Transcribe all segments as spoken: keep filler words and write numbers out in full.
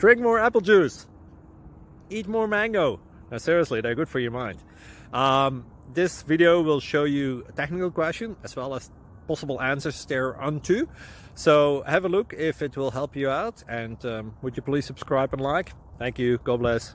Drink more apple juice. Eat more mango. Now seriously, they're good for your mind. Um, this video will show you a technical question as well as possible answers thereunto. So have a look if it will help you out, and um, would you please subscribe and like? Thank you. God bless.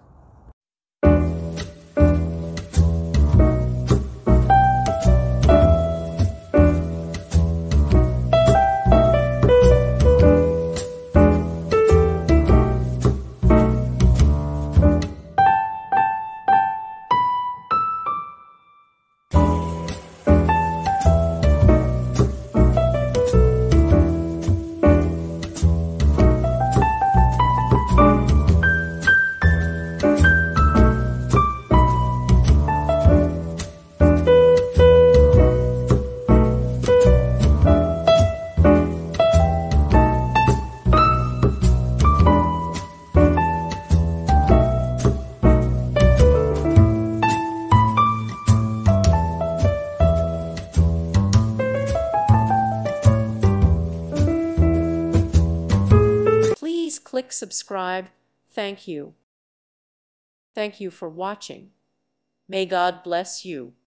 Please click subscribe. Thank you. Thank you for watching. May God bless you.